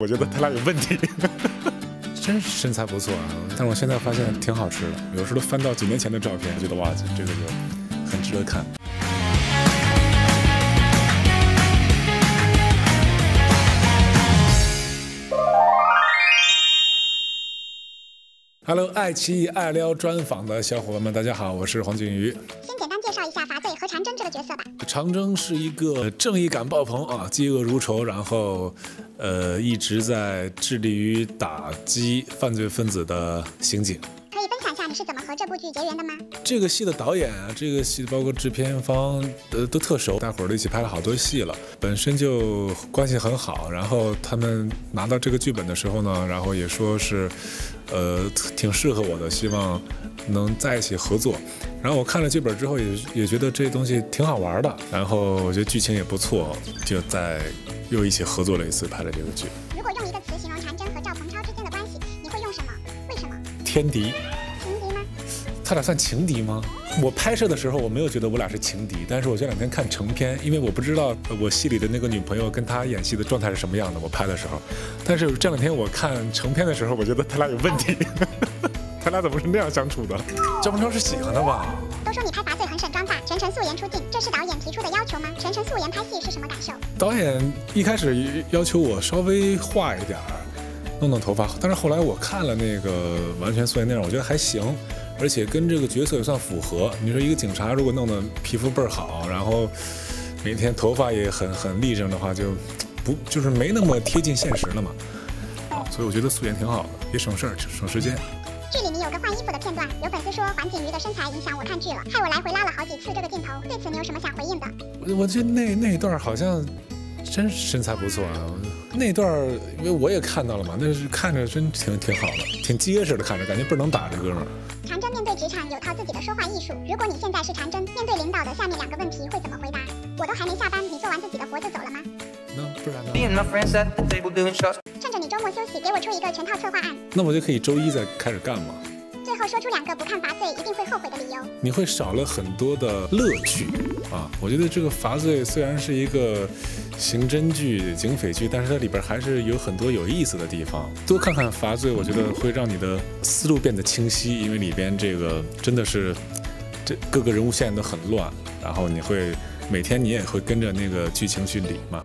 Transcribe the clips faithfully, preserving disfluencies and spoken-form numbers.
我觉得他俩有问题。真是身材不错啊，但是我现在发现挺好吃的。有时候翻到几年前的照片，觉得哇，这个就很值得看。Hello， 爱奇艺爱撩专访的小伙伴们，大家好，我是黄靖瑜。 先简单介绍一下罚罪和长征这个角色吧。 长征是一个正义感爆棚啊，嫉恶如仇，然后呃一直在致力于打击犯罪分子的刑警。 可以分享一下你是怎么和这部剧结缘的吗？ 这个戏的导演啊，这个戏包括制片方呃都特熟，大伙儿都一起拍了好多戏了，本身就关系很好。然后他们拿到这个剧本的时候呢，然后也说是呃挺适合我的，希望能在一起合作。然后我看了剧本之后也也觉得这东西挺好玩的，然后我觉得剧情也不错，就在又一起合作了一次，拍了这个剧。 如果用一个词形容长征和赵鹏超之间的关系，你会用什么？为什么？ 天敌。 情敌吗？ 他俩算情敌吗？我拍摄的时候我没有觉得我俩是情敌，但是我这两天看成片，因为我不知道我戏里的那个女朋友跟他演戏的状态是什么样的，我拍的时候，但是这两天我看成片的时候，我觉得他俩有问题。他俩怎么是那样相处的？赵鹏超是喜欢的吧？ 都说你拍罚罪很省妆发，全程素颜出镜，这是导演提出的要求吗？全程素颜拍戏是什么感受？ 导演一开始要求我稍微化一点儿，弄弄头发，但是后来我看了那个完全素颜那样，我觉得还行，而且跟这个角色也算符合。你说一个警察如果弄得皮肤倍儿好，然后每天头发也很很立正的话，就不就是没那么贴近现实了嘛？啊，所以我觉得素颜挺好的，也省事儿，省时间。 剧里你有个换衣服的片段，有粉丝说黄景瑜的身材影响我看剧了，害我来回拉了好几次这个镜头，对此你有什么想回应的？ 我我觉得那那一段好像真身材不错啊，那段因为我也看到了嘛，那是看着真挺挺好的，挺结实的，看着感觉倍儿能打这哥们儿。 长征面对职场有套自己的说话艺术，如果你现在是长征，面对领导的下面两个问题会怎么回答？我都还没下班，你做完自己的活就走了吗？ 那不然呢？ 趁着你周末休息，给我出一个全套策划案。 那我就可以周一再开始干嘛？ 最后说出两个不看罚罪一定会后悔的理由。 你会少了很多的乐趣啊！我觉得这个罚罪虽然是一个刑侦剧、警匪剧，但是它里边还是有很多有意思的地方。多看看罚罪，我觉得会让你的思路变得清晰，因为里边这个真的是这各个人物线都很乱，然后你会每天你也会跟着那个剧情去理嘛。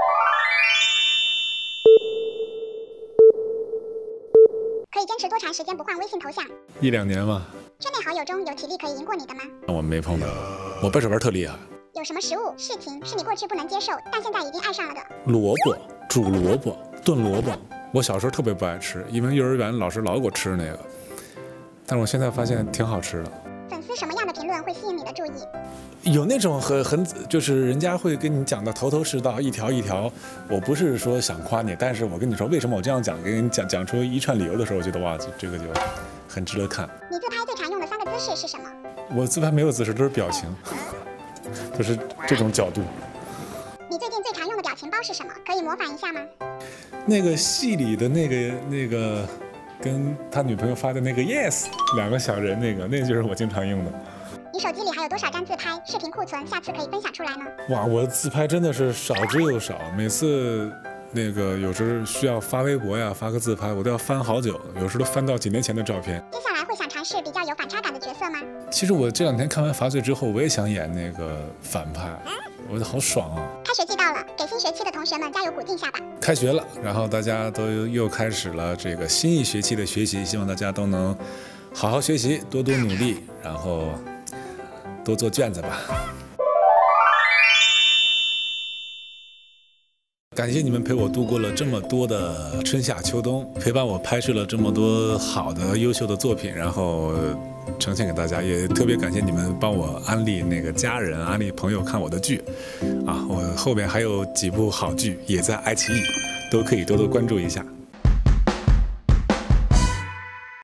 可以坚持多长时间不换微信头像？ 一两年吧。 圈内好友中有体力可以赢过你的吗？ 我没碰到，我掰手腕特厉害。 有什么食物、事情是你过去不能接受，但现在已经爱上了的？ 萝卜，煮萝卜，炖萝卜。我小时候特别不爱吃，因为幼儿园老师老给我吃那个，但是我现在发现挺好吃的。 粉丝什么样的评论会吸引你的注意？ 有那种很很就是人家会跟你讲的头头是道，一条一条。我不是说想夸你，但是我跟你说为什么我这样讲，给你讲讲出一串理由的时候，我觉得哇，这个就很值得看。 你自拍最常用的三个姿势是什么？ 我自拍没有姿势，都是表情，都是这种角度。 你最近最常用的表情包是什么？可以模仿一下吗？ 那个戏里的那个那个跟他女朋友发的那个 yes 两个小人那个，那就是我经常用的。 你手机里还有多少张自拍？视频库存下次可以分享出来吗？ 哇，我自拍真的是少之又少，每次那个有时候需要发微博呀，发个自拍，我都要翻好久，有时候都翻到几年前的照片。 接下来会想尝试比较有反差感的角色吗？ 其实我这两天看完《罚罪》之后，我也想演那个反派，我觉得好爽啊！ 开学季到了，给新学期的同学们加油鼓劲下吧！ 开学了，然后大家都又开始了这个新一学期的学习，希望大家都能好好学习，多多努力，然后多做卷子吧。感谢你们陪我度过了这么多的春夏秋冬，陪伴我拍摄了这么多好的优秀的作品，然后呈现给大家。也特别感谢你们帮我安利那个家人、安利朋友看我的剧啊！我后面还有几部好剧也在爱奇艺，都可以多多关注一下。